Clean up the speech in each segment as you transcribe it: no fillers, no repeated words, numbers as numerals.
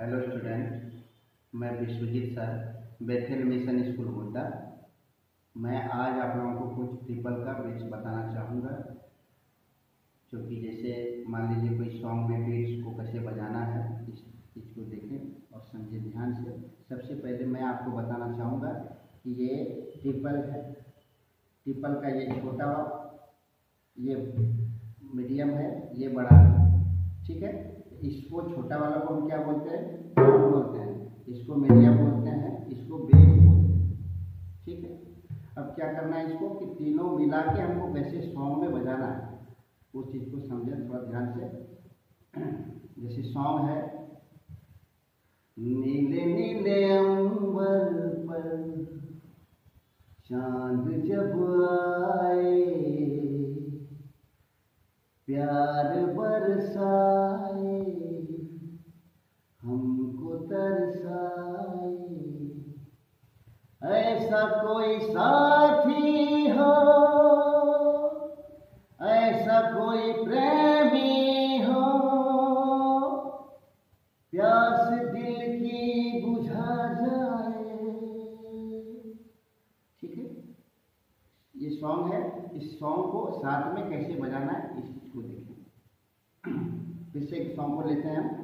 Hello student, मैं Vishwajeet sir, Bethel mission school Godda. मैं आज आप लोगों को कुछ ट्रिपल का बीट्स बताना चाहूँगा। क्योंकि जैसे मान लीजिए कोई सॉन्ग में बीट्स को कैसे बजाना है, इस चीज़ को देखें और समझे ध्यान से। सबसे पहले मैं आपको बताना चाहूँगा कि ये ट्रिपल है। ट्रिपल का ये छोटा, ये मीडियम है, ये बड़ा है, ठीक है। इसको छोटा वाला को हम क्या बोलते हैं, बोलते हैं। इसको मीडियम बोलते हैं, इसको बेस बोलते हैं, ठीक है। अब क्या करना है इसको कि तीनों मिला के हमको कैसे सॉन्ग में बजाना है, उस चीज़ को समझें थोड़ा ध्यान से। जैसे सॉन्ग है, नीले नीले अंबर पर चांद जब आए, प्यार बरसाए, हमको तरसाए, ऐसा कोई साथी हो, ऐसा कोई प्रेमी हो, प्यास दिल की बुझा जाए, ठीक है। ये सॉन्ग है। इस सॉन्ग को साथ में कैसे बजाना है इस चीज को देखें। फिर से एक सॉन्ग को लेते हैं हम।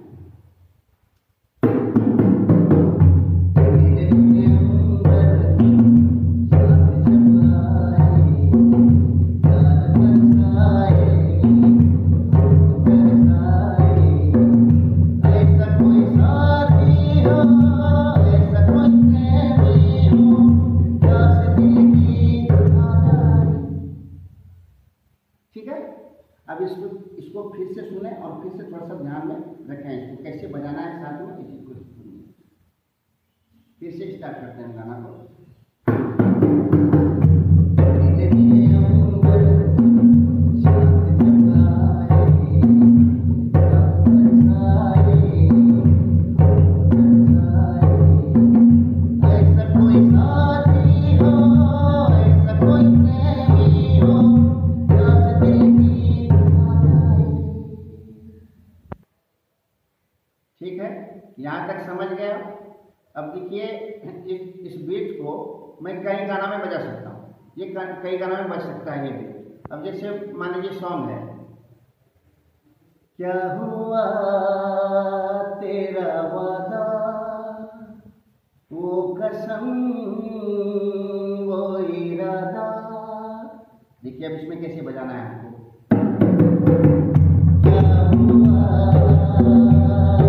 ठीक है। अब इसको फिर से सुने और फिर से थोड़ा सा ध्यान में रखें, इसको कैसे बजाना है साथ में इसी को सुनिए। फिर से स्टार्ट करते हैं गाना को। ठीक है, यहाँ तक समझ गए। अब देखिए इस बीट को मैं कई गाना में बजा सकता हूँ, ये कई गाना में बज सकता है ये बीट। अब जैसे मान लीजिए सॉन्ग है, क्या हुआ तेरा वादा, वो कसम वो इरादा। देखिए अब इसमें कैसे बजाना है आपको। क्या हुआ